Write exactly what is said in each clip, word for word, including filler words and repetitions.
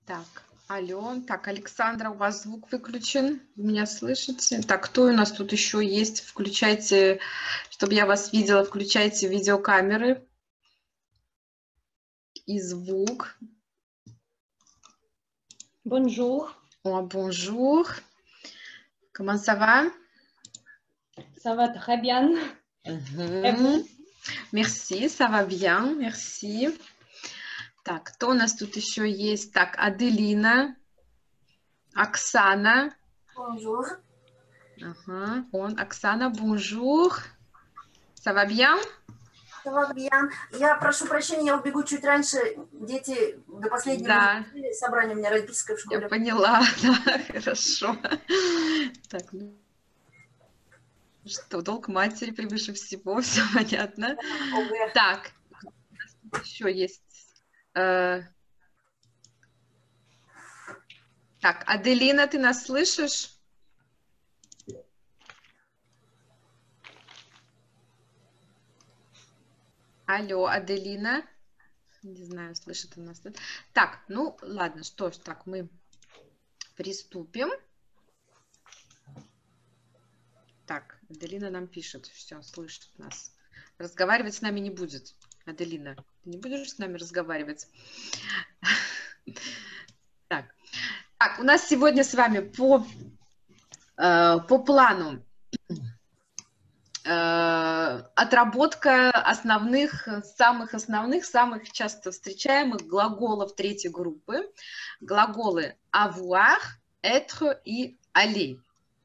Так, алло. Так, Александра, у вас звук выключен. Вы меня слышите? Так, кто у нас тут еще есть? Включайте, чтобы я вас видела, включайте видеокамеры и звук. Bonjour. О, bonjour. Comment ça va? Ça va très bien. Угу. Et vous? Merci, ça va bien, merci. Так, кто у нас тут еще есть? Так, Аделина, Оксана. Bonjour. Ага, он, Оксана, bonjour. Ça va bien? Ça va bien. Я прошу прощения, я убегу чуть раньше. Дети до последнего Да. собрания у меня родительское в школе. Я поняла, да, хорошо. Так, ну что, долг матери превыше всего, все понятно. ОГЭ. Так, еще есть. э, Так, Аделина, ты нас слышишь? Алло, Аделина. Не знаю, слышит она нас. Так, ну ладно, что ж, так, мы приступим. Так, Аделина нам пишет, все, слышит нас. Разговаривать с нами не будет. Аделина, ты не будешь с нами разговаривать? Так, так, у нас сегодня с вами по, э, по плану э, отработка основных, самых основных, самых часто встречаемых глаголов третьей группы. Глаголы avoir, être и aller.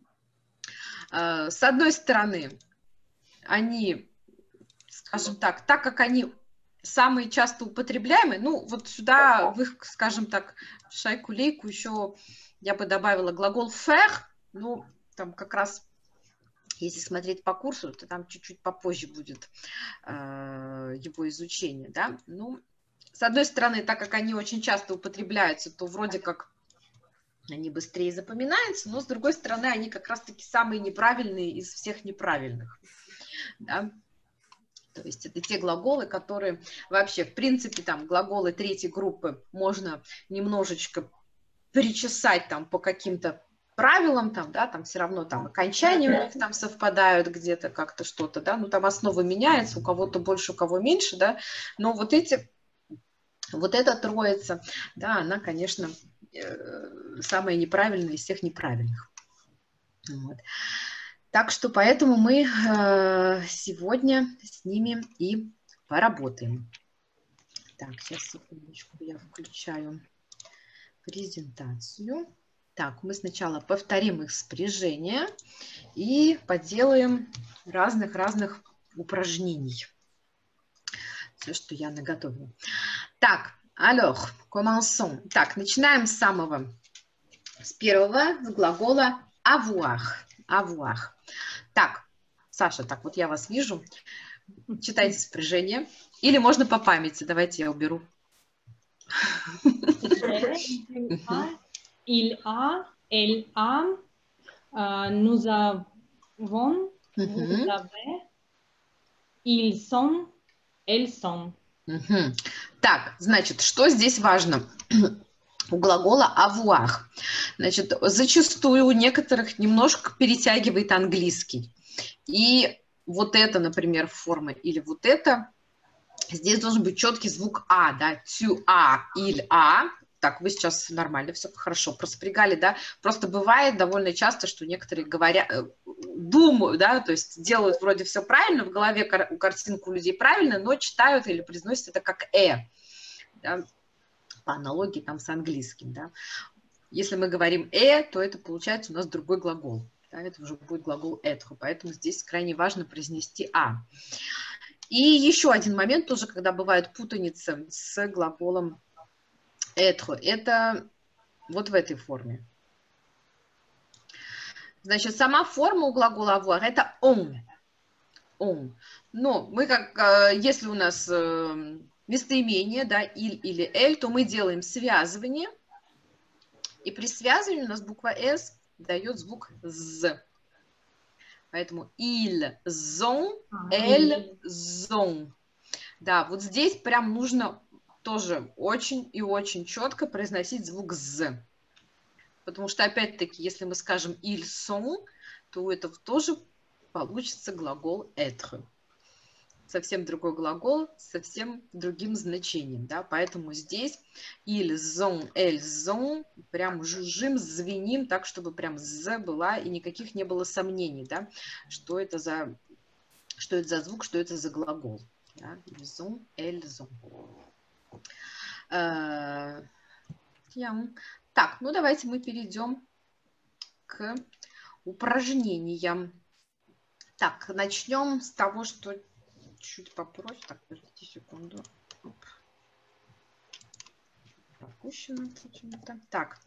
Э, с одной стороны, они, скажем так, так как они самые часто употребляемые, ну вот сюда в их, скажем так, шайку-лейку еще я бы добавила глагол faire, ну там как раз, если смотреть по курсу, то там чуть-чуть попозже будет э, его изучение, да. Ну, с одной стороны, так как они очень часто употребляются, то вроде как они быстрее запоминаются, но с другой стороны, они как раз-таки самые неправильные из всех неправильных, да? То есть это те глаголы, которые вообще, в принципе, там глаголы третьей группы можно немножечко причесать там по каким-то правилам, там, да, там все равно там окончания у них там совпадают где-то как-то что-то, да, ну там основа меняется, у кого-то больше, у кого меньше, да, но вот эти, вот эта троица, да, она, конечно, самая неправильная из всех неправильных. Вот. Так что поэтому мы э, сегодня с ними и поработаем. Так, сейчас, секундочку, я включаю презентацию. Так, мы сначала повторим их спряжение и поделаем разных-разных упражнений. Все, что я наготовила. Так, alors, commençons. Так, начинаем с самого, с первого, с глагола avoir. Avoir. Так, Саша, так вот я вас вижу. Читайте спряжение. Или можно по памяти. Давайте я уберу. Il a, elle a, euh, nous avons, vous avez, ils sont, elles sont. Угу. Так, значит, что здесь важно у глагола avoir? Значит, зачастую у некоторых немножко перетягивает английский. И вот это, например, форма или вот это, здесь должен быть четкий звук А, да, tu as, il a. Так, вы сейчас нормально, все хорошо проспрягали, да. Просто бывает довольно часто, что некоторые говорят, думают, да, то есть делают вроде все правильно, в голове кар картинку у людей правильно, но читают или произносят это как «э», да, по аналогии там с английским, да. Если мы говорим «э», то это получается у нас другой глагол, да, это уже будет глагол «être», поэтому здесь крайне важно произнести «а». И еще один момент тоже, когда бывает путаница с глаголом être, это вот в этой форме. Значит, сама форма у глагола avoir это on. on. Но мы как, если у нас местоимение, да, il или elle, то мы делаем связывание. И при связывании у нас буква S дает звук з. Поэтому ils ont, elles ont. Да, вот здесь прям нужно тоже очень и очень четко произносить звук «з». Потому что, опять-таки, если мы скажем «ils sont», то у этого тоже получится глагол «être». Совсем другой глагол, совсем другим значением, да, поэтому здесь ils ont, elles ont, прям жужжим, звеним, так, чтобы прям «з» была, и никаких не было сомнений, да, что это за, что это за звук, что это за глагол. Да? Ils ont, elles ont. Э, так, ну давайте мы перейдем к упражнениям. Так, начнем с того, что чуть попроще. Так, подождите секунду. Оп. Пропущено почему-то. Так.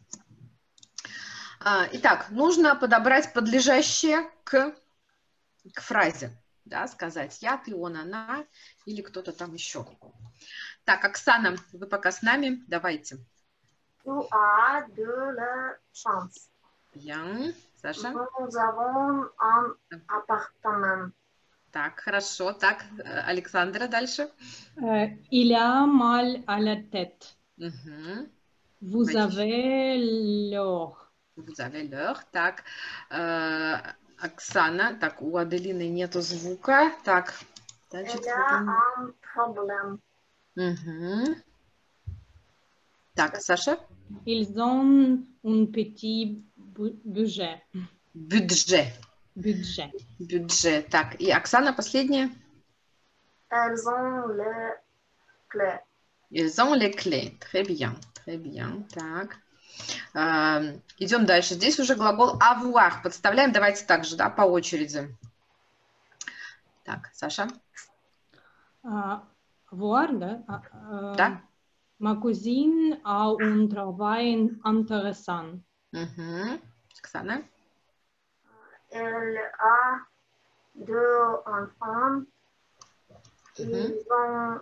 А, итак, нужно подобрать подлежащее к, к фразе. Да, сказать я, ты, он, она или кто-то там еще. Так, Оксана, вы пока с нами. Давайте. Tu as de la chance. Bien. Саша? Nous avons un appartement. Так, хорошо. Так, Александра, дальше. Euh, il a mal à la tête. Угу. Vous Значит, avez l'or. Vous avez l'heure. Так, э, Оксана. Так, у Аделины нету звука. Так, дальше. Elle a un problème. Угу. Так, Саша. Ils ont un petit bu- budget. Бюджет. Budget. Бюджет. Так, и Оксана, последняя. Elles ont les clés. Ils ont les clés. Très bien. Très bien. Так. Э, идем дальше. Здесь уже глагол avoir. Подставляем. Давайте так же, да, по очереди. Так, Саша. А, voir, да? А, а, Да. Ma cousine a un travail intéressant. Угу. Оксана. Elle a deux enfants. Ils Угу. ont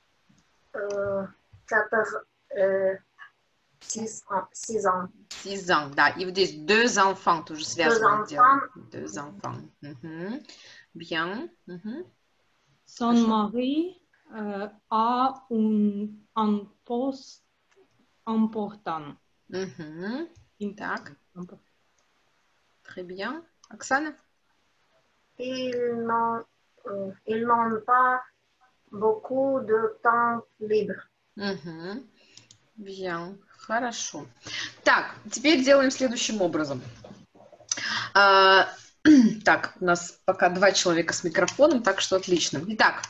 euh, quatre, euh, six, ans- six ans. Six ans, да. И вот здесь deux enfants тоже связано enfants. дело. Deux enfants. Угу. Bien. Угу. Son Хорошо. mari euh, a un, un poste important. Угу. Так, Important. très bien. Оксана? Ils n'ont euh, ils n'ont pas beaucoup de temps libre. Угу. Bien. Хорошо. Так, теперь делаем следующим образом. А, так, у нас пока два человека с микрофоном, так что отлично. Итак,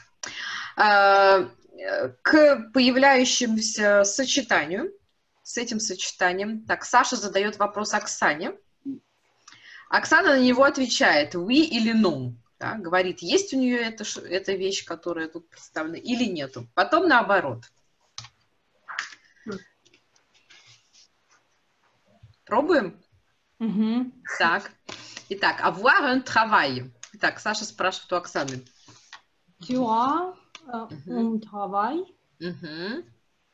а, к появляющемуся сочетанию, с этим сочетанием, так, Саша задает вопрос Оксане. Оксана на него отвечает oui или non. Да, говорит, есть у нее эта, эта вещь, которая тут представлена, или нету. Потом наоборот. Пробуем? Мгм. Так. Итак, avoir un travail. Итак, Саша спрашивает у Оксаны. Tu as euh, un travail? Угу.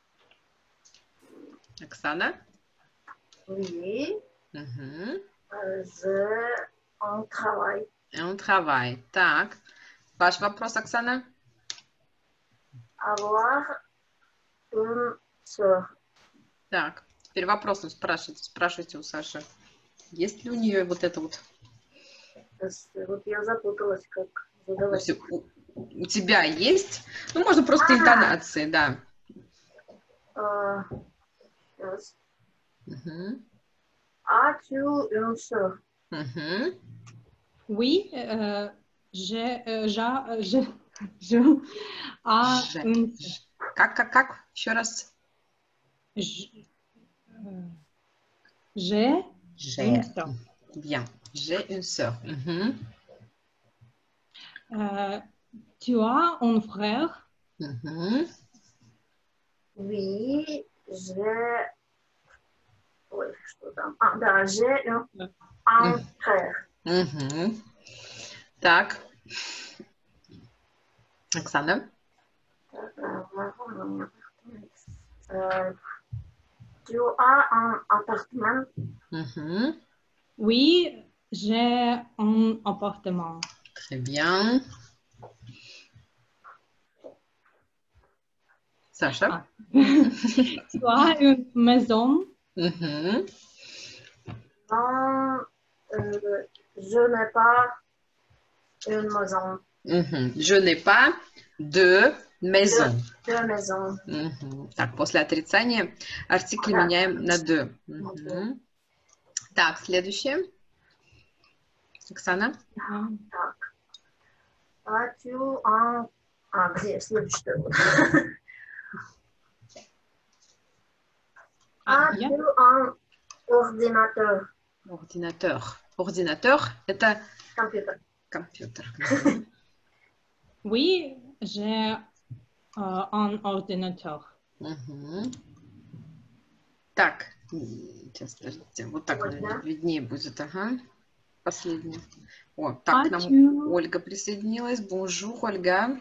Оксана? Oui, Угу. euh, j'ai un travail. Un travail. Так. Ваш вопрос, Оксана? Avoir une sœur. Так. Теперь вопросом спрашивайте, спрашивайте у Саши. Есть ли у нее вот это вот? Вот я запуталась, как Ну, задавать. всё, у, у тебя есть? Ну, можно просто А. интонации, да. Euh, yes. Угу. As-tu une sœur? Угу. Oui, euh, j'ai, euh, j'a- je, je, a Же. une, Ж- Как, как, как? Еще раз. j- euh, j'ai J'ai. une sœur. Bien. J'ai une sœur. Угу. Euh, tu as un frère? Угу. Oui, j'ai... Ой, что там? А, да, j'ai un, un Мгм. frère. Угу. Так. Оксана? Euh, tu as un appartement? Угу. Oui, j'ai un appartement. Très bien. Саша? Tu as une maison? Мгм. Non, euh, je n'ai pas une maison. Мгм. Je n'ai pas de maison. Deux maisons. Мгм. Так, после отрицания артикль Да. меняем на de. На de. Мгм. Так, следующее. Оксана? Ah, Так. As-tu un... А, где следующее? ah, я? As-tu un ordinateur? Ordinateur. Ordinateur – это Компьютер. компьютер. Мгм. Oui, j'ai euh, un ordinateur. Мгм. Так, м, сейчас, подождите, вот так, Ольга. наверное, виднее будет, ага. Последнее. О, так, к нам As-tu Ольга присоединилась. Бонжур, Ольга.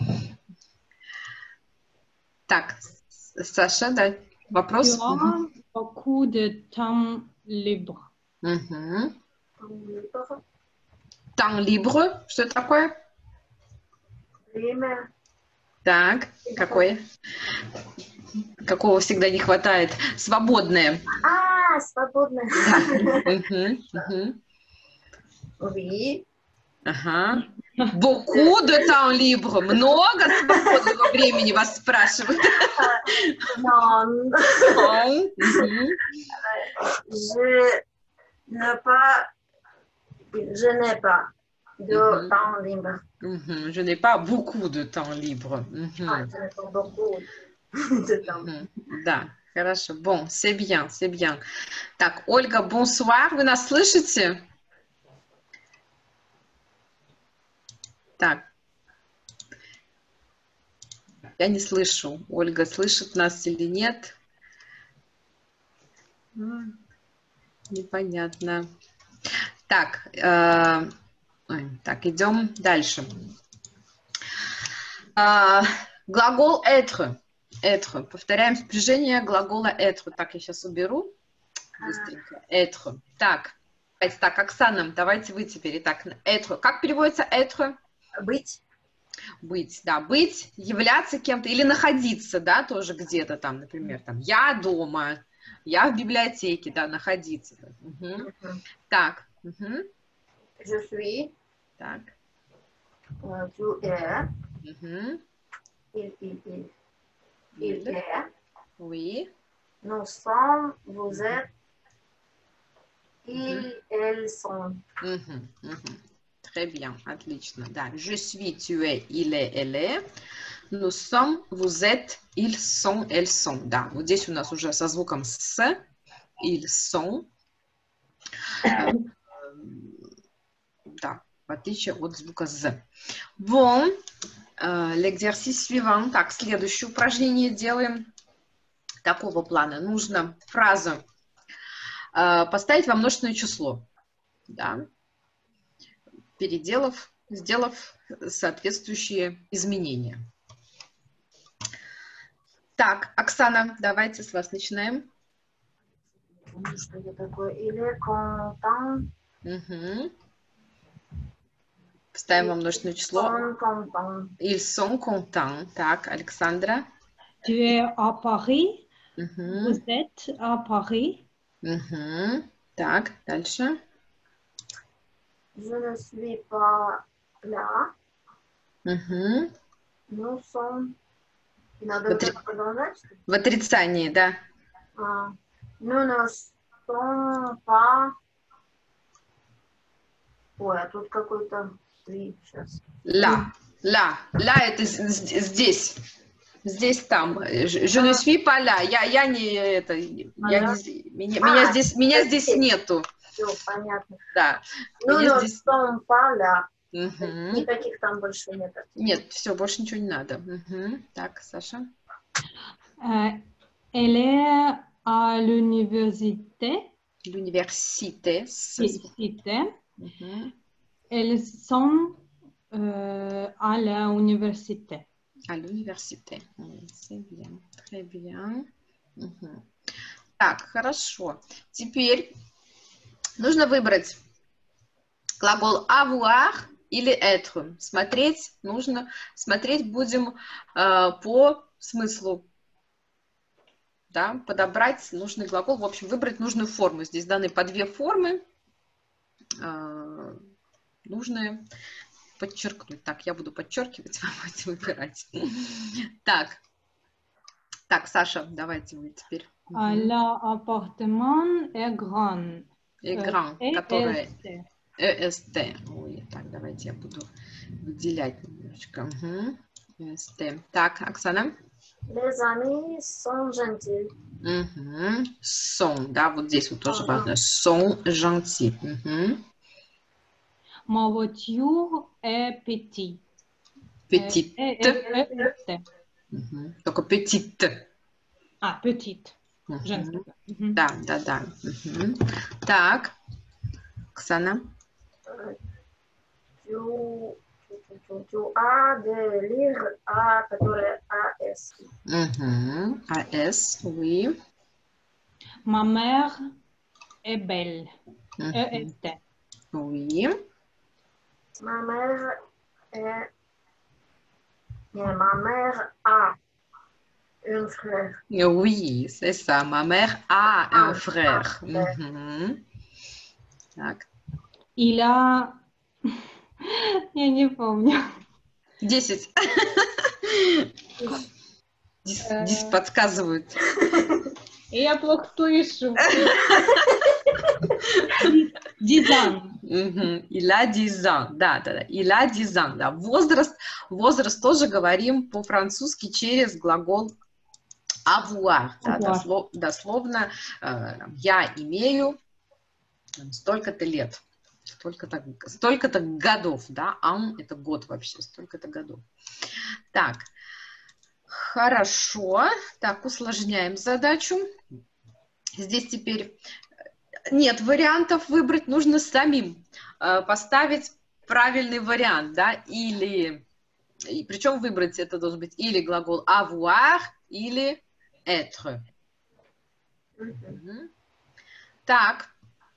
Так, С- Саша, да, tu вопрос? as Мгм. beaucoup de temps libre? Мгм. Компьютер. Temps libre, что это такое? Время. Так, какое? Какого всегда не хватает? Свободное. А, свободное. Мгм, мгм. Oui. Ага. Beaucoup de temps libre. Много свободного времени вас спрашивают. Non, Мгм. je n'ai pas, je n'ai pas de Mhm. temps libre. Мгм. Je n'ai pas beaucoup de temps libre. А, Мгм. je n'ai pas beaucoup de temps. Мгм. Да, хорошо. Bon, c'est bien, c'est bien. Так, Ольга, bonsoir. Вы нас слышите? Так. Я не слышу. Ольга слышит нас или нет? М, Непонятно. Так, э, ой, так, идем дальше. А, глагол être. Être. Повторяем спряжение глагола être. Так, я сейчас уберу. Быстренько. Être. Так. Давайте так, Оксана, давайте вы теперь. Итак, être. Как переводится être? Быть. Быть, да, быть, являться кем-то или находиться, да, тоже где-то там, например, там, я дома, я в библиотеке, да, находиться. Мгм. Мгм. Так, мгм. Je suis, Так, euh, tu es, мгм. il, il, il, il Il. est, Oui. nous sommes, vous Мгм. êtes, ils, elles sont. Мгм, мгм. Très bien, отлично, да. Je suis, tu es, il est, elle est. Nous sommes, vous êtes, ils sont, elles sont. Да, вот здесь у нас уже со звуком с, ils sont. Э, Да, в отличие от звука з. Bon, э, l'exercice suivant. Так, следующее упражнение делаем. Такого плана. Нужно фразу э, поставить во множественное число. Да. Переделав, сделав соответствующие изменения. Так, Оксана, давайте с вас начинаем. Ну, что это такое? Il est content, Угу. Ставим во множественное число. sont contents. Ils sont contents. Так, Александра. Tu es à Paris? Угу. Vous êtes à Paris? Угу. Так, дальше. Je ne suis pas là. Угу. Nous sommes. И надо Вот вот так продолжать, что ли? В отрицании, да. А, nous ne sommes pas. Ой, а тут какой-то. Сейчас. Ла. Ла. Ла это з- з- здесь. Здесь, там. Je je ne suis pas là. Я, я не это. Я Ага. не, меня, меня А, здесь, меня это здесь здесь. нету. Все, понятно. Да. Nous Меня ne здесь. sommes pas là. Мгм. Никаких там больше нет. Нет, все, больше ничего не надо. Мгм. Так, Саша. Euh, elle est à l'université. L'université. с- Université. Мгм. Elles sont euh, à l'université. À l'université. М, C'est bien. Très bien. Мгм. Так, хорошо. Теперь нужно выбрать глагол avoir или être. Смотреть нужно, смотреть будем э, по смыслу, да, подобрать нужный глагол, в общем, выбрать нужную форму. Здесь даны по две формы, э, нужные подчеркнуть. Так, я буду подчеркивать, вы будете выбирать. Так, так, Саша, давайте вы теперь. L'appartement est grand. Et grand, который E S T. Ой, так, давайте я буду выделять немножечко. Угу. E S T. Так, Оксана. Les amis sont gentils. Угу. Sont, да, вот здесь вот тоже важно. Sont gentils. Угу. Ma voiture est petite. Petite. Угу. Только petite. А, petite. Угу. Женская. Угу. Да, да, да. Угу. Так, Оксана. Tu, tu, tu as de lire A, который A S. Угу. A S, oui. Ma mère est belle. Угу. E S T. Oui. Ma mère est... Mais ma mère a un frère. Oui, c'est ça. Ma mère a un Ah, frère. ah, ouais. Угу. Так. Il a... Я не помню. Десять. Дис, дис подсказывают. Я плохо слышу. Дизайн. Угу. Il a dix ans. Да, да, да. Il a dix ans. Да. Возраст, возраст тоже говорим по-французски через глагол avoir. Да, дослов, дословно э, я имею столько-то лет. Столько-то, столько-то годов, да, ан это год вообще, столько-то годов. Так, хорошо, так, усложняем задачу. Здесь теперь нет вариантов выбрать, нужно самим э, поставить правильный вариант, да, или, и, причем выбрать это должен быть или глагол avoir, или être. Угу. Так.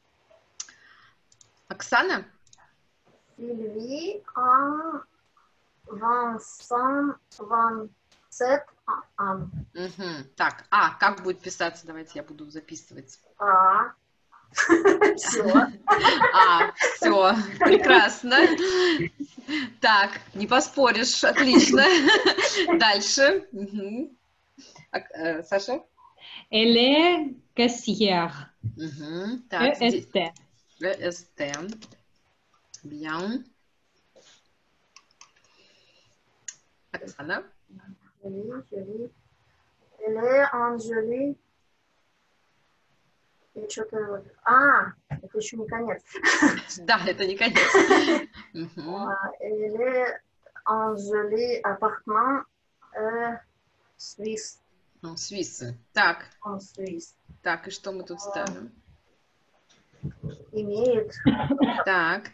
Оксана? Sylvie a vingt-cinq, vingt-sept ans. Угу. Так, а, как будет писаться? Давайте я буду записывать. А. Все. А, все, прекрасно. Так, не поспоришь, отлично. Дальше. Угу. Саша? Elle est caissière. Угу. E S T. E S T. Bien. Оксана? Jolie, jolie. Elle est en jolie. И что-то... А, это еще не конец. Да, это не конец. Угу. Elle est en joli appartement euh, suisse. En Suisse. Так. En Suisse. Так, и что мы тут ставим? Имеет. Так.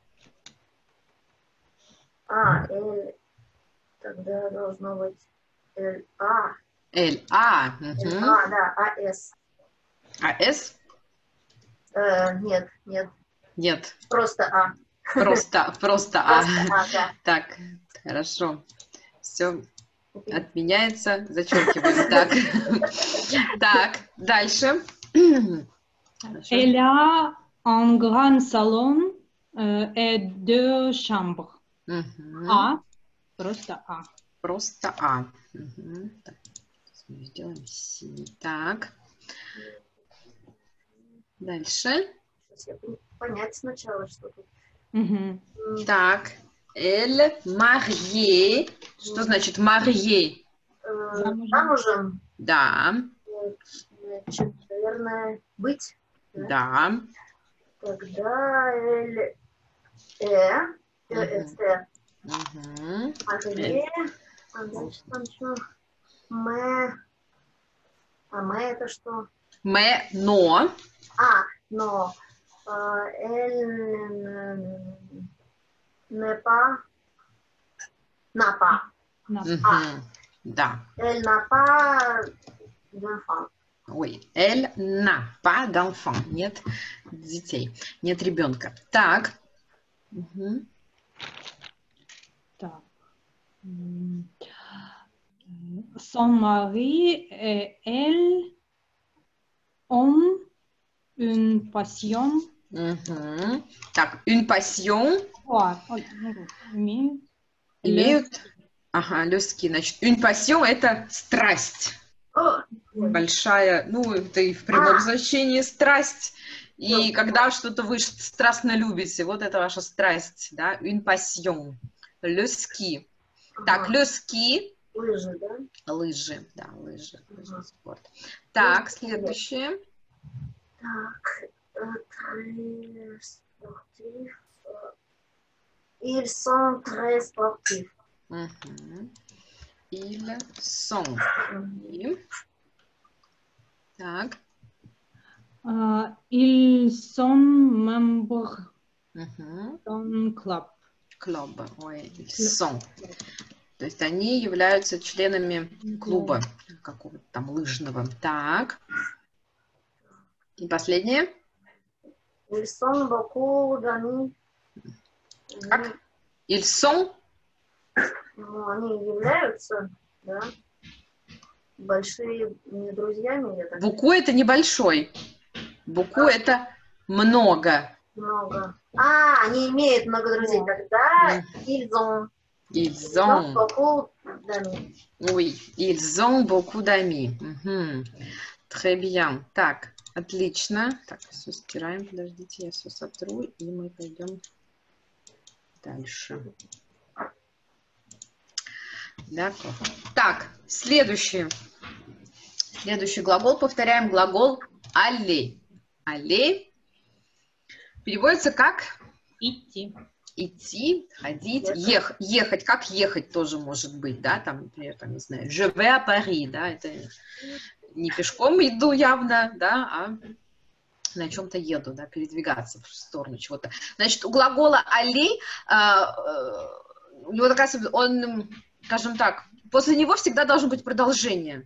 А, L. Тогда должно быть L A. L A. L A, да, А С. А S? Э, нет, нет. Нет. Просто А. Просто, просто А. Просто А, да. Так, хорошо. Все отменяется, зачеркиваем. Так. Так, дальше. Elle a un grand salon euh, et deux chambres. Угу. А. Просто А. Просто А. Угу. Так, сделаем синий. Так. Дальше. Сейчас я буду понять сначала, что тут. Угу. Так. Elle mariée. Что значит mariée? Э, Замужем. Замужем. Да. Значит, наверное, быть. Да. Тогда L Э. Э, С, Т. Угу. Марье. А дальше там что? Мэ. А мэ это что? Mais, но. А, но. Elle n'est pas. N'a pas. На. Угу. Да. Elle n'a pas d'enfant. Ой, elle n'a pas d'enfant. Нет детей. Нет ребенка. Так. Угу. Так. М, son mari et elle ont une passion. Мгм. Так, une passion. О, ой, ну, имеют. Имеют. Ага, люски. Значит, une passion – это страсть. О, Большая, ну, это и в прямом А. значении страсть. И Ну. когда что-то вы страстно любите, вот это ваша страсть, да, une passion. Le ski. Так, ага. le ski. Лыжи, да? Лыжи, да, лыжи, лыжный Ага. спорт. Так, следующее. Так, э, très sportif. Э, Ils sont très sportifs. Мгм. Ils sont. И. Так. Euh, ils sont membres Угу. d'un club. Клуба. Ой, ils sont. То есть они являются членами клуба какого-то там лыжного. Так. И последнее. Ils sont beaucoup d'amis. Как? Ils sont. Ну, они являются, да, большими друзьями, я так Буку это небольшой. Буку это много. много. А, они имеют много друзей. Тогда ils ont. Ils Ils ont ont. beaucoup d'amis. Oui, ils ont beaucoup d'amis. Угу. Très bien. Так, отлично. Так, все стираем. Подождите, я все сотру, и мы пойдем дальше. D'accord. Так, следующий. Следующий глагол. Повторяем глагол aller. Aller переводится как Идти. идти, ходить, ех, ехать. Как ехать тоже может быть, да, там, например, там, не знаю, je vais à Paris, да, это не пешком иду явно, да, а на чем-то еду, да, передвигаться в сторону чего-то. Значит, у глагола aller, у него такая, он, скажем так, после него всегда должно быть продолжение.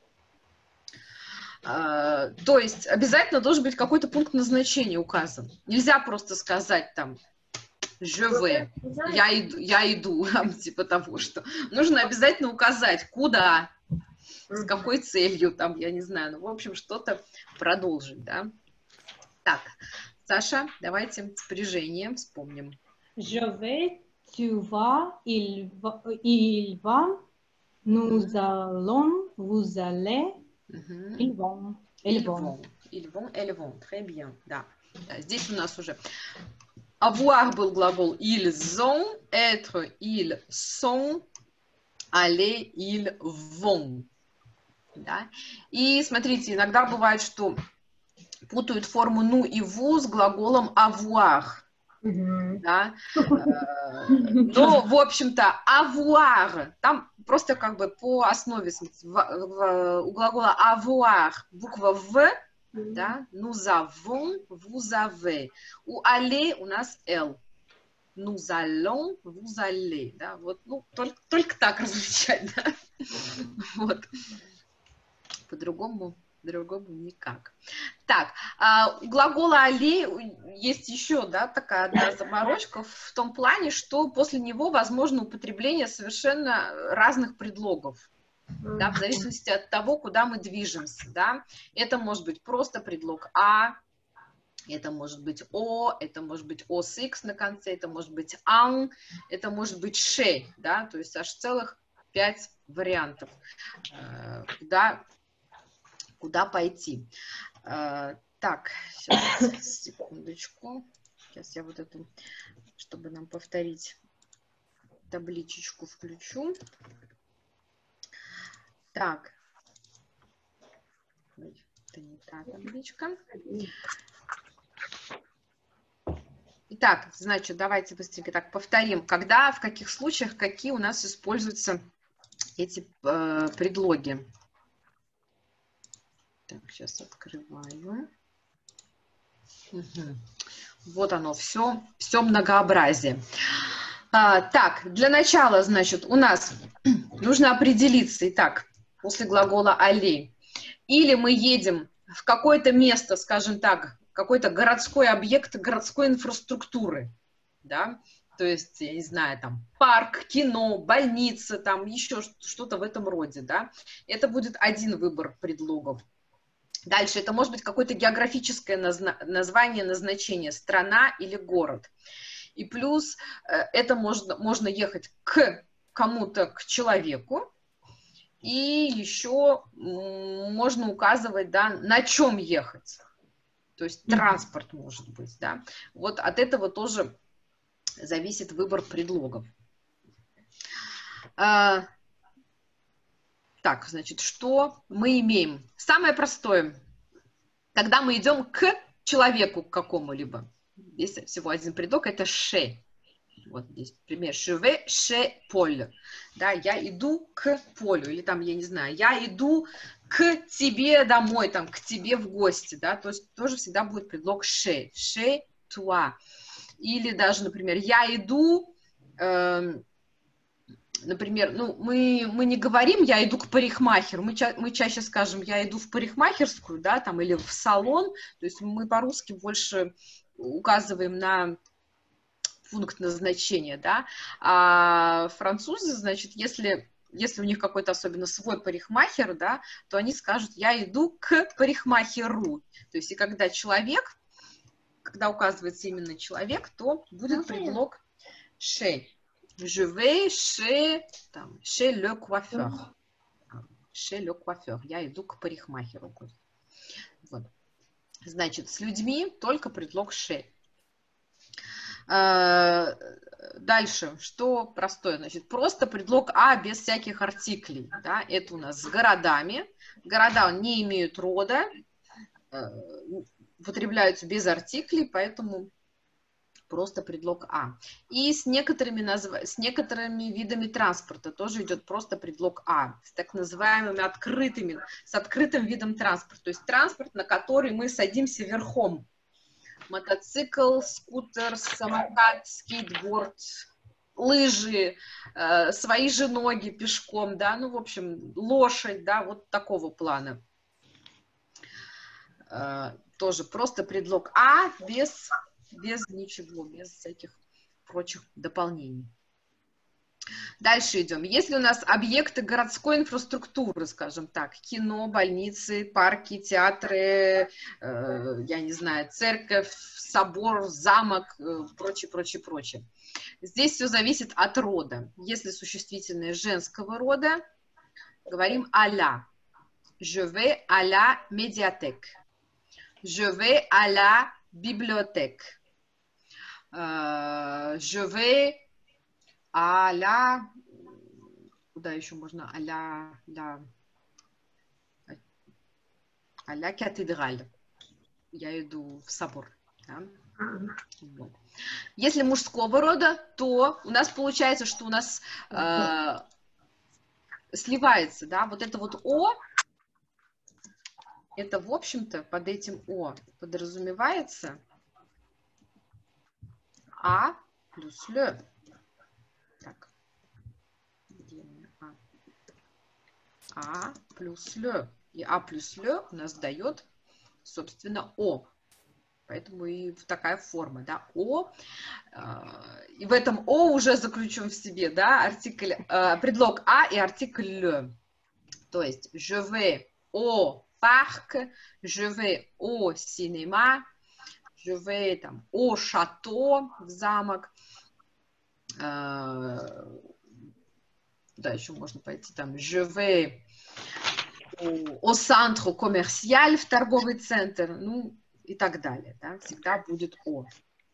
То есть обязательно должен быть какой-то пункт назначения указан. Нельзя просто сказать там je vais, я иду, я иду, типа того, что нужно обязательно указать, куда, с какой целью, там, я не знаю, ну, в общем, что-то продолжить, да. Так, Саша, давайте спряжение вспомним. Je vais, tu vas, il va, il va, nous allons, vous allez, Угу. ils vont, Ils ils vont. vont, ils vont, elles vont, très bien, да. Да, здесь у нас уже avoir был глагол ils ont, être ils sont, aller ils vont. Да? И смотрите, иногда бывает, что путают форму ну и vous с глаголом avoir. Мгм. Да? Но, в общем-то, avoir, там просто как бы по основе смотрите, в- в- у глагола avoir буква в, да, nous avons, vous avez. У aller у нас L. Nous allons, vous allez. Да, вот, ну, только, только так различать, да. Вот. По-другому, по-другому никак. Так, а, у глагола aller есть еще, да, такая одна заморочка в том плане, что после него возможно употребление совершенно разных предлогов. Да, в зависимости от того, куда мы движемся, да. Это может быть просто предлог «а», это может быть «о», это может быть «о» с «х» на конце, это может быть «ан», это может быть «ше», да, то есть аж целых пять вариантов, э, куда, куда пойти. Э, Так, сейчас, секундочку, сейчас я вот эту, чтобы нам повторить, табличечку включу. Так, ой, это не та табличка. Итак, значит, давайте быстренько так повторим. Когда, в каких случаях, какие у нас используются эти э, предлоги. Так, сейчас открываю. Угу. Вот оно, все, все многообразие. А, так, для начала, значит, у нас нужно определиться. Итак, после глагола aller. Или мы едем в какое-то место, скажем так, какой-то городской объект городской инфраструктуры, да, то есть, я не знаю, там, парк, кино, больница, там, еще что-то в этом роде, да. Это будет один выбор предлогов. Дальше, это может быть какое-то географическое назна- название, назначение, страна или город. И плюс это можно, можно ехать к кому-то, к человеку, и еще можно указывать, да, на чем ехать. То есть транспорт может быть, да. Вот от этого тоже зависит выбор предлогов. А, так, значит, что мы имеем? Самое простое, когда мы идем к человеку, к какому-либо. Здесь всего один предлог, это «chez». Вот здесь пример. Je vais chez Paul. Да, я иду к Полю. Или там, я не знаю, я иду к тебе домой, там, к тебе в гости. Да, то есть тоже всегда будет предлог chez. Chez toi. Или даже, например, я иду, э, например, ну, мы, мы не говорим, я иду к парикмахеру. Мы, ча мы чаще скажем, я иду в парикмахерскую, да, там, или в салон. То есть мы по-русски больше указываем на пункт назначения, да, а французы, значит, если, если у них какой-то особенно свой парикмахер, да, то они скажут, я иду к парикмахеру, то есть и когда человек, когда указывается именно человек, то будет предлог chez. Je vais chez, там, chez le coiffeur. Chez le coiffeur. Я иду к парикмахеру. Вот. Значит, с людьми только предлог chez. Дальше, что простое, значит, просто предлог «а» без всяких артиклей, да, это у нас с городами, города не имеют рода, употребляются без артиклей, поэтому просто предлог «а». И с некоторыми, назв... с некоторыми видами транспорта тоже идет просто предлог «а», с так называемыми открытыми, с открытым видом транспорта, то есть транспорт, на который мы садимся верхом. Мотоцикл, скутер, самокат, скейтборд, лыжи, э, свои же ноги пешком, да, ну, в общем, лошадь, да, вот такого плана. Э, тоже просто предлог «а» без, без ничего, без всяких прочих дополнений. Дальше идем. Если у нас объекты городской инфраструктуры, скажем так, кино, больницы, парки, театры, э, я не знаю, церковь, собор, замок, э, прочее, прочее, прочее. Здесь все зависит от рода. Если существительное женского рода, говорим «à la». Je vais à la médiathèque. Je vais à la bibliothèque. Euh, je vais à la... Куда еще можно? À la... la... à la cathédrale. Я иду в собор. Да? Вот. Если мужского рода, то у нас получается, что у нас э, сливается, да, вот это вот «о», это, в общем-то, под этим «о» подразумевается «а» плюс «ле». Так. Где у меня «а»? «А» плюс «ле». И «а» плюс «ле» у нас дает, собственно, «о». Поэтому и такая форма, да, «о». И в этом «о» уже заключен в себе, да, артикль, предлог «а» и артикль «ле». То есть «je vais au parc», «je vais au cinéma», «je vais там, au château», в замок. Куда еще можно пойти? Там «je vais au centre commercial», в торговый центр, ну, и так далее, да, всегда будет «о».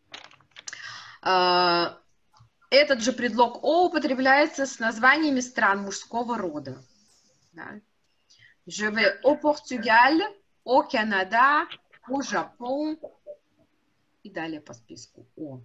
Этот же предлог «о» употребляется с названиями стран мужского рода. Да. Je vais au Portugal, au Canada, au Japon и далее по списку «о».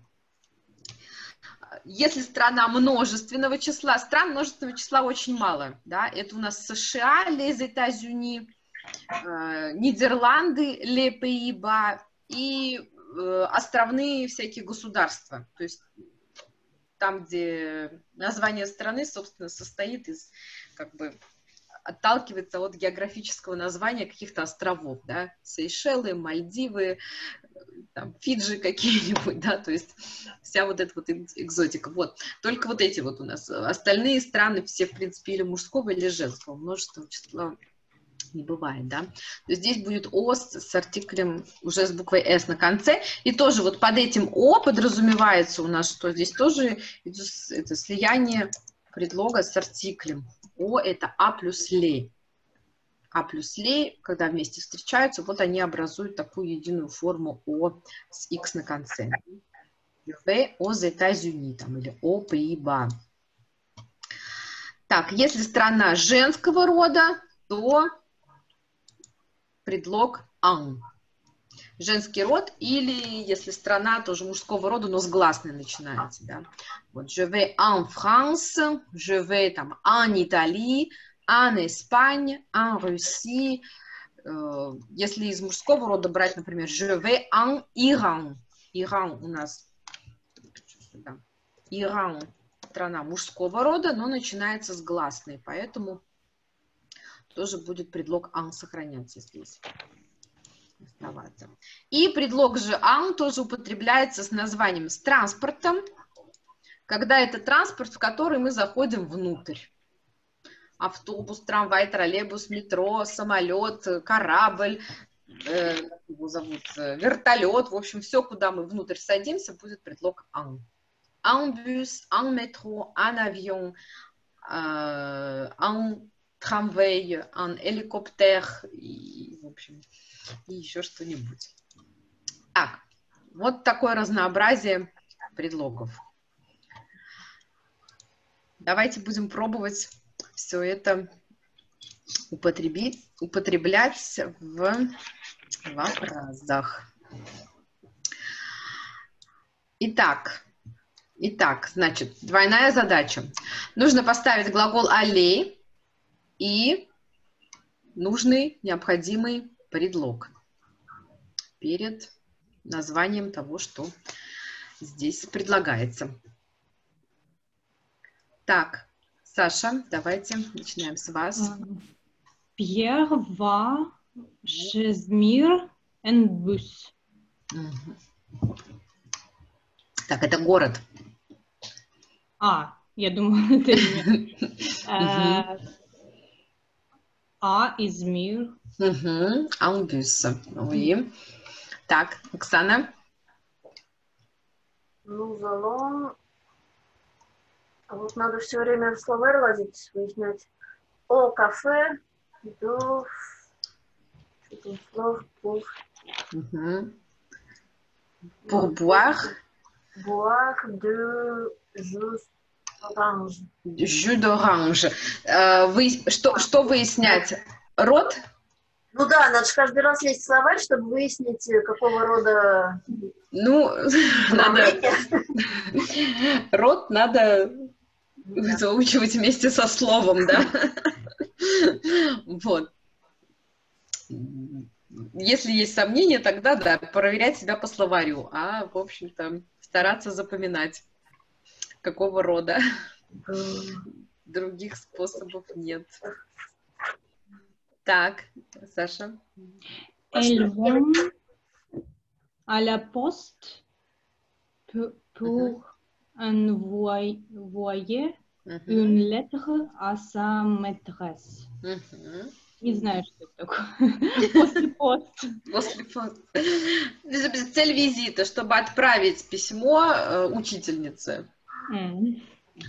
Если страна множественного числа, стран множественного числа очень мало, да, это у нас США, les États-Unis, э, Нидерланды, les Pays-Bas и э, островные всякие государства, то есть там, где название страны, собственно, состоит из, как бы, отталкивается от географического названия каких-то островов, да, Сейшелы, Мальдивы, там, Фиджи какие-нибудь, да, то есть вся вот эта вот экзотика. Вот, только вот эти вот у нас. Остальные страны все, в принципе, или мужского, или женского. Множество числа не бывает, да. То есть здесь будет О с, с артиклем уже с буквой С на конце. И тоже вот под этим О подразумевается у нас, что здесь тоже идет это слияние предлога с артиклем. О это А плюс ле. А плюс ле, когда вместе встречаются, вот они образуют такую единую форму О с Х на конце. В aux États-Unis там, или О Pays-Bas. Так, если страна женского рода, то предлог un. Женский род, или если страна тоже мужского рода, но с гласной начинается. Да? Вот je vais en France, je vais там en Italie, en Espagne, en Russie. Если из мужского рода брать, например, je vais en Iran. Иран у нас, да, Иран, страна мужского рода, но начинается с гласной, поэтому тоже будет предлог «ан» сохраняться здесь. Оставаться. И предлог же «ан» тоже употребляется с названием с транспортом, когда это транспорт, в который мы заходим внутрь. Автобус, трамвай, троллейбус, метро, самолет, корабль, э, его зовут, вертолет. В общем, все, куда мы внутрь садимся, будет предлог «ан». «En bus», «en métro», «en avion», э, «en трамвай», «en hélicoptère» и, в общем, и еще что-нибудь. Так, вот такое разнообразие предлогов. Давайте будем пробовать все это употребить, употреблять в вопросах. Итак, итак, значит, двойная задача. Нужно поставить глагол «aller» и нужный, необходимый предлог перед названием того, что здесь предлагается. Так, Саша, давайте начинаем с вас. Pierre va chez Mir en bus. Угу. Так, это город. А, я думала, это имя. А, Измир. Угу. En bus. Oui. Так, Оксана. Ну, залон. А вот надо все время в словарь лазить, выяснять. О кафе, до слов, пуф. Pour boire. Boire de jus d'orange. Jus d'orange. Вы, что, что выяснять? Род? Ну да, надо же каждый раз лезть в словарь, чтобы выяснить, какого рода... Ну, надо... Род надо заучивать вместе со словом, да? Вот. Если есть сомнения, тогда да, проверять себя по словарю, а, в общем-то, стараться запоминать, какого рода. Других способов нет. Так, Саша. Elles vont à la poste pour envoyer une lettre à sa maîtresse. Не знаю, что это такое. После пост. После пост. Цель визита, чтобы отправить письмо э, учительнице. Mm.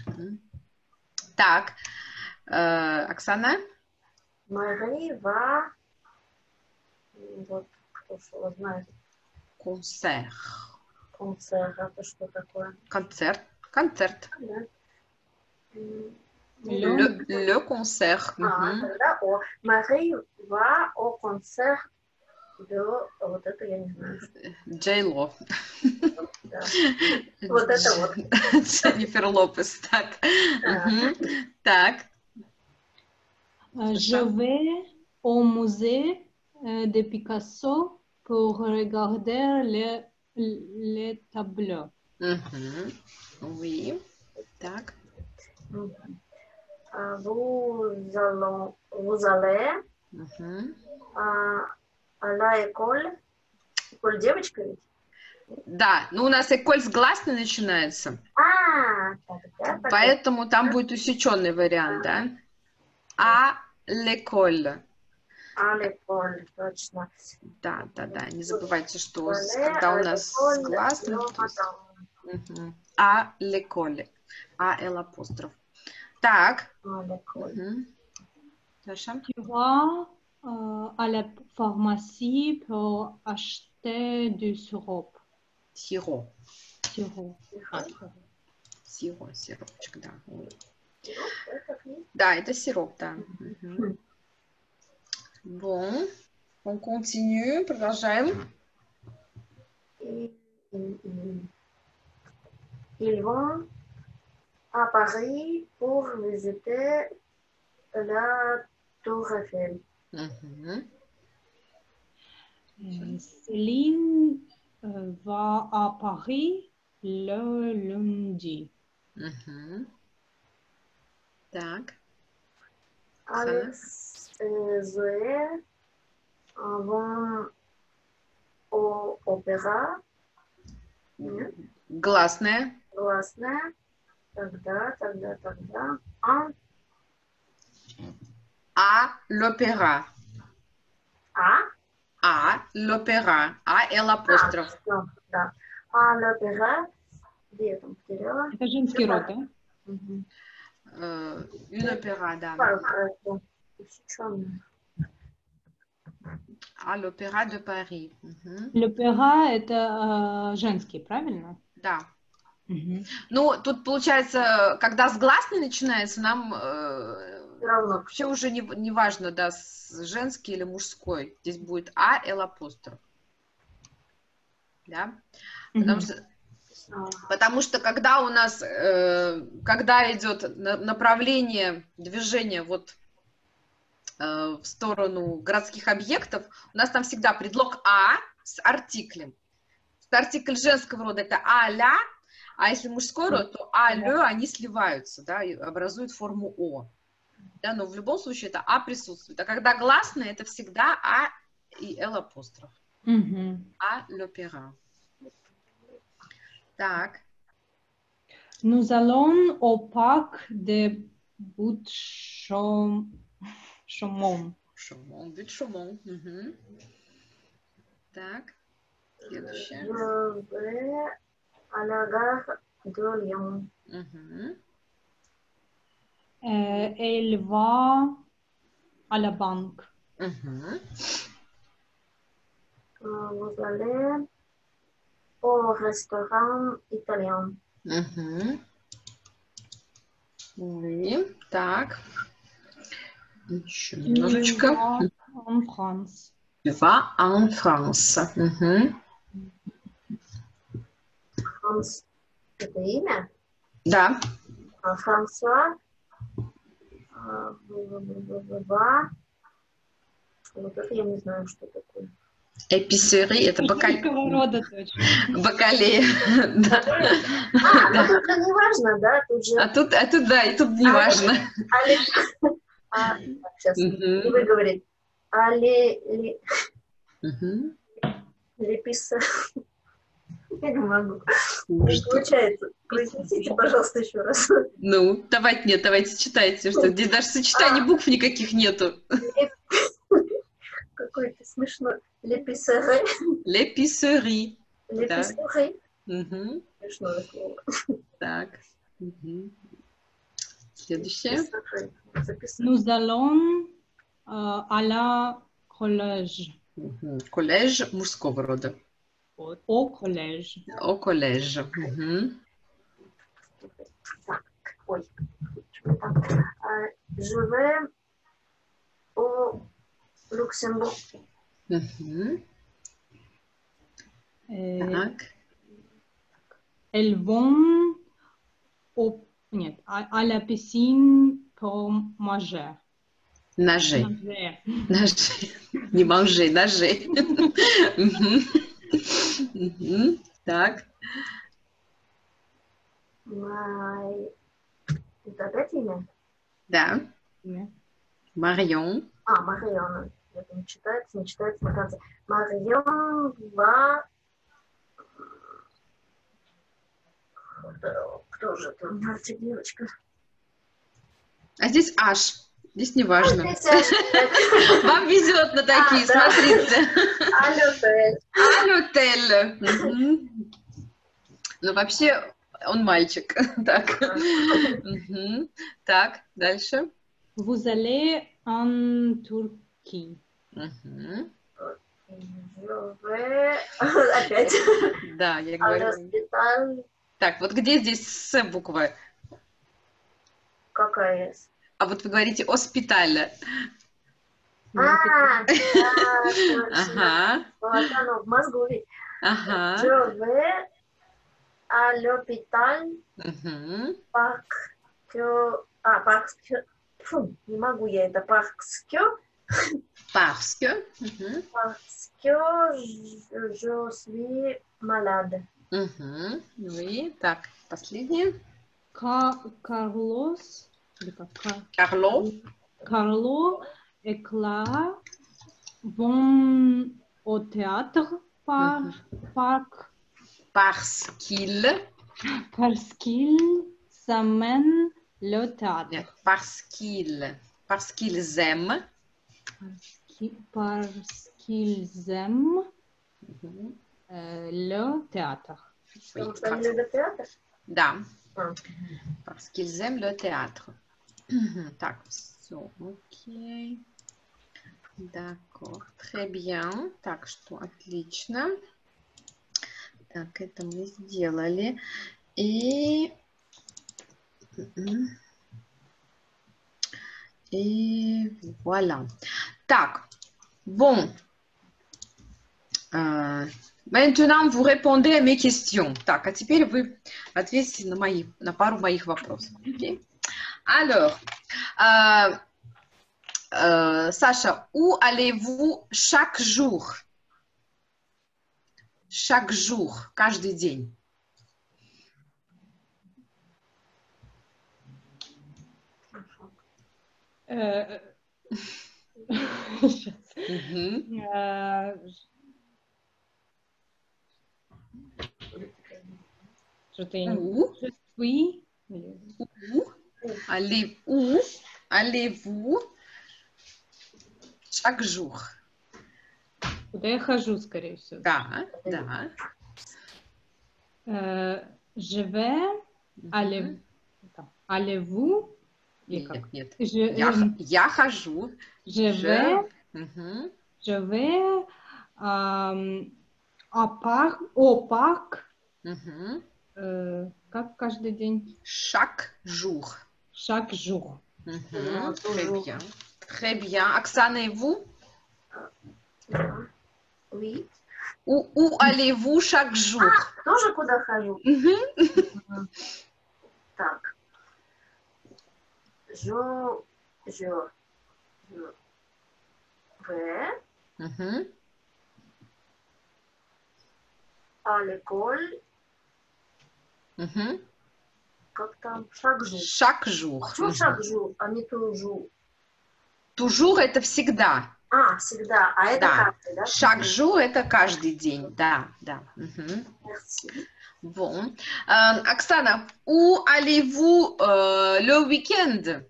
Так, э, Оксана? Мари va... Вот, кто что знает. Концерт. Концерт, это что такое? Концерт. Концерт. Да. Le, le concert. А, тогда о. Мари va au concert de... Вот это я не знаю. Джей-Ло. Да. Вот это вот. Дженнифер Лопес. Так. Угу. Так. Je vais au musée de Picasso pour regarder les, les tableaux. Угу. Oui. Так. Vous allez, vous allez угу. à, à l'école. École девочка ведь? Да, но у нас эколь с гласной начинается, А, тогда, тогда. поэтому там будет усеченный вариант, да? А l'école. А l'école, точно. Да, да, да. Не забывайте, что с- L'école, когда у а нас с l'école, гласным, le то есть matin. мгм. А l'école. А Л апостроф. Так. А l'école. Мгм. Даша? Tu vas euh, à la pharmacie pour acheter du sirop. Сиро. Sirop. Ah, Сиро, сиропчик, да. Это книга. Да, это сироп, да. Мгм. Bon. On continue. Продолжаем. И- и- и- Ils vont à Paris pour visiter la Tour Eiffel. Мгм. Euh, Céline euh, va à Paris le lundi. Мгм. Так. Alex et Zoé vont au opéra. Нет, Гласная. гласная. Тогда, тогда, тогда. А, А l'opéra. а, А l'opéra. А Л апостроф. всё, да. А l'opéra. Где я там потеряла? Это женский род, да? Мгм. Э, Une opéra, да. Так, это усечённая. А l'opéra de Paris. Мгм. L'opéra – это э, женский, правильно? Да. Мгм. Ну, тут получается, когда с гласной начинается, нам э, Всё равно. вообще уже не, не важно, да, с- женский или мужской. Здесь будет А Л апостроф. Да? Потому Мгм. что А, Потому что когда у нас, э, когда идет на- направление движения вот э, в сторону городских объектов, у нас там всегда предлог «а» с артиклем. Артикль женского рода – это «а-ля», а если мужской род, то «а-лё», они сливаются, да, и образуют форму «о». Да, но в любом случае это «а» присутствует. А когда гласные, это всегда «а» и «л» апостроф. Мгм. «А l'opéra». Так. Nous allons au parc de Buttes-Chaumont. Шумон, быть шумон. Мгм. Так, следующее. Je vais à la gare de Lyon. Мгм. Euh, elle va à la banque. Мгм. Euh, Vous allez au restaurant italien. Мгм. Oui. Так. Еще Tu немножечко. vas en France. Tu vas en France. Мгм. Франс. Это имя? Да. А, Франсуа. А, в- в- в- в- в- Вот это я не знаю, что такое. Эписери, это бакалея. Женского рода точно. Бакалея. Да. А, ну только не важно, да? Тут же... А тут, а тут, да, и тут не важно. Али... А, сейчас не Мгм. выговорить. Али... Ли... Мгм. Леписа... Я не могу. Ну, Не что? получается. Произнесите, пожалуйста, еще раз. Ну, давайте, нет, давайте читайте, что здесь даже сочетаний букв никаких нету. Какой-то смешной. Леписере. L'épicerie. Леписере. Мгм. Смешное слово. Так. Мгм. Следующее. Леписере. Записать. Nous allons euh, à la collège. Мгм. Коллеж мужского рода. Au collège. О коллеж. Мгм. Так, ой. Что там? А, Je vais au Luxembourg. Мгм. Euh, Так. elles vont au... Нет, à, à la piscine pour manger. Ножи. Manger. Ножи. Не манжи, ножи. Мгм. Мгм. Так. Май... Это опять имя? Да. Yeah. Марион. А, Марион. Это не читается, не читается на конце. Марион va кто, кто же там, мальчик, девочка? А здесь аж. Здесь не важно. А здесь аж, да. Вам везет на такие, А, да. смотрите. Алютель. Алютель. Мгм. Ну, вообще, он мальчик. Так. Мгм. Так, дальше. Vous allez en Turquie. Мгм. Je vais... Опять. Да, я А говорю. госпиталь Так, вот где здесь с буква? какая есть? А вот вы говорите «оспиталь». А, да, точно. Ага, Вот оно в мозгу ведь. ага. Je vais à l'hôpital Мгм. parce que... А, parce que... Фу, не могу я это. Parce que... Parce que. Мгм. Parce que je, je suis malade. Мгм. Oui. Так, последнее. Ка- Карлос. или как? Ка- Карло. Карло et Clara vont au théâtre par, par, Parce qu'il. parce qu'ils s'amènent le théâtre. Нет, parce qu'il. Parce qu'ils aiment. Qui- Parce qu'ils aiment Мгм. euh, le théâtre. Потому Oui, что они parce- любят театр. Да. А. Parce qu'ils aiment le théâtre. Мгм. Так, все, окей. D'accord, très bien. Так что отлично. Так, это мы сделали. И... Мгм. И voilà. Так, bon. Euh, Maintenant, vous répondez à mes questions. Так, а теперь вы ответите на, мои, на пару моих вопросов. Окей? Alors, euh, euh, Sacha, où allez-vous chaque jour? Chaque jour, каждый день. Euh, сейчас. Мгм. Euh, Что-то я не... Où? Je suis... Où allez, où allez-vous chaque jour? Куда я хожу, скорее всего. Да, да. Euh, je vais... Allez... Мгм. Attends. Allez-vous... Или как? Нет, нет. Je, Я, эм, х- я хожу. je Je- vais... Мгм. Je vais... эм, à parc, au parc... Мгм. euh, как каждый день? Chaque jour. Chaque jour. Мгм. Да, Très toujours. bien. Très bien. Оксана, et vous? Да. Oui. Où, où allez-vous chaque jour? Тоже куда хожу? Мгм. Так. Je, je, je vais Мгм. à l'école, Мгм. как там, chaque jour. Chaque jour. Почему Мгм. chaque jour, а не toujours? Toujours это всегда. А, всегда. А это Да. каждый, да? Chaque jour это каждый день. Да, да. Мгм. Merci. Bon. Euh, Оксана, où allez-vous euh, le week-end?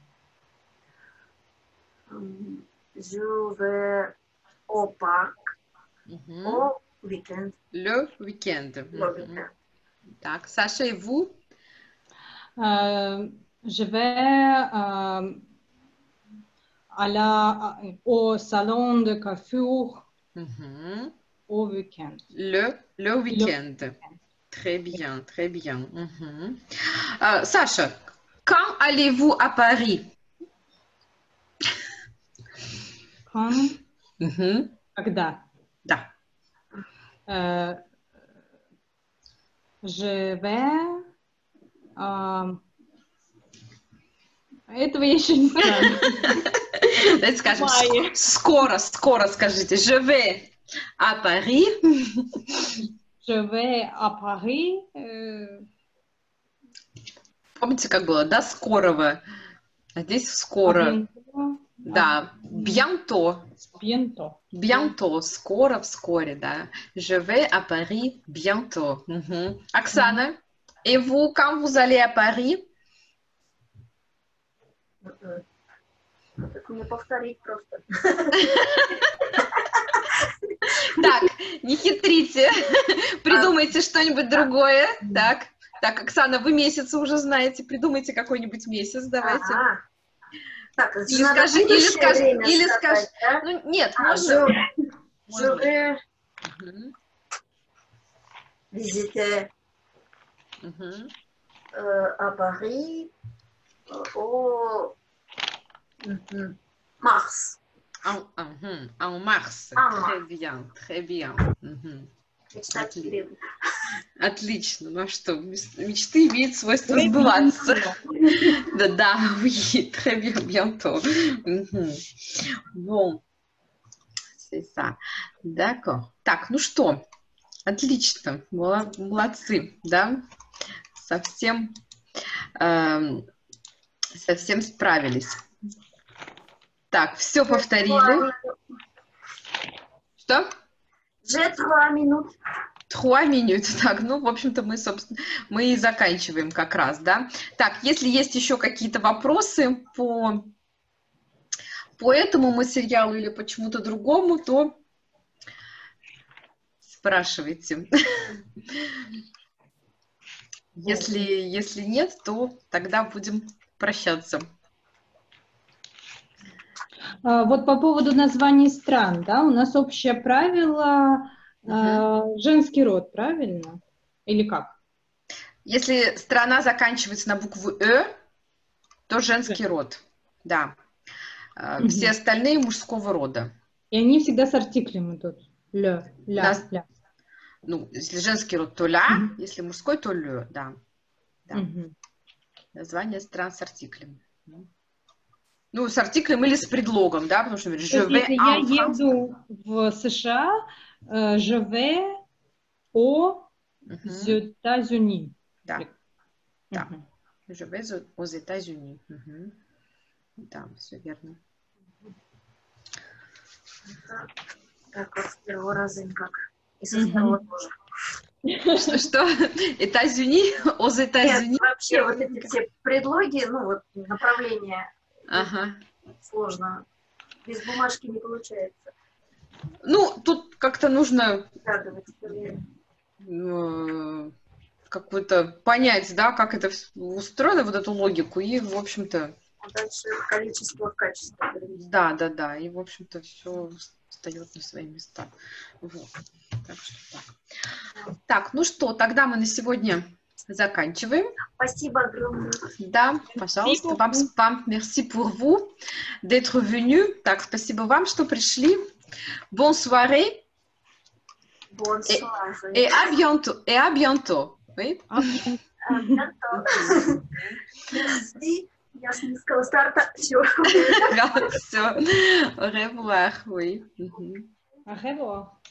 М, Je vais au parc Мгм. au week-end. Le week-end. Le Мгм. week-end. Так, Саша, et vous? Euh, je vais euh, à la, au salon de coiffure Мгм. au week-end. Le, le week-end. Très bien, très bien. Мгм. Euh, Sacha, quand allez-vous à Paris? Quand, Мгм. когда? Да. Euh, je vais... euh, этого я еще не знаю. Давайте скажем, Мае. ск- скоро, скоро скажите. Je vais à Paris. Je vais à Paris. euh, Помните, как было? До скорого. А здесь à скоро. bientôt. Да. Bientôt. Bientôt. Bientôt. Скоро, вскоре, да. Je vais à Paris bientôt. Мгм. Оксана, Et vous, quand vous allez à Paris? Так мне повторить просто. Так, не хитрите, придумайте что-нибудь другое. Так, так, Оксана, вы месяцы уже знаете, придумайте какой-нибудь месяц, давайте. Ага. Так, это Или же надо скажи, или будущее скажи, время или сказать, скажи. да? Ну, нет, А, можно. je- Je Можно. vais Мгм, visiter мгм. euh, à Paris euh, au mhm, mars. En, мгм, en mars. En Très mars. bien, très bien. Мгм. Мечтать Отли- вперед. Отлично. Ну а что, мес- мечты имеют свойство сбываться. Да, да, oui, très bien, bientôt. Мгм. Bon, c'est ça. D'accord. Так, ну что, отлично, Мала- молодцы, да? Совсем, эм, совсем справились. Так, все повторили. Что? J'ai trois minutes. Trois минут. Так, ну, в общем-то, мы, собственно, мы и заканчиваем как раз, да? Так, если есть еще какие-то вопросы по, по этому материалу или по чему-то другому, то спрашивайте. Если, если нет, то тогда будем прощаться. А, Вот по поводу названий стран, да, у нас общее правило а, женский род, правильно? Или как? Если страна заканчивается на букву «э», то женский род, да. Э, Мгм. Все остальные мужского рода. И они всегда с артиклем идут. Ле, ля, Нас- ля. Ну, если женский род, то «ля», Мгм. если мужской, то «лё», да. Да. Мгм. Название стран с артиклем. Ну, с артиклем или с предлогом, да, потому что говорит, То je есть, vais если я en France. еду в США, э, je vais aux Мгм. États-Unis. Да, да. Мгм. Je vais aux- aux États-Unis. Мгм. Да, все верно. Так, вот с первого раза никак. И со Мгм. второго тоже. Что? что? États-Unis? Aux Нет, États-Unis? вообще вот эти все предлоги, ну вот направления Ага. сложно. Без бумажки не получается. Ну, тут как-то нужно Догадывать всё время. э, какую-то понять, да, как это вс- устроено, вот эту логику, и, в общем-то, А дальше количество в качество перевести. да, да, да, и, в общем-то, все встает на свои места. Вот. Так что так. Так, ну что, тогда мы на сегодня заканчиваем. Спасибо огромное. Да, пожалуйста, вам, beaucoup. вам merci pour vous d'être venu. Так, спасибо вам, что пришли. Bonne soirée Бонсуар. et à bientôt. Et à bientôt. Oui. А, Merci. Я с низкого старта. Все. Все. Au revoir. Oui. Mhm. Au revoir.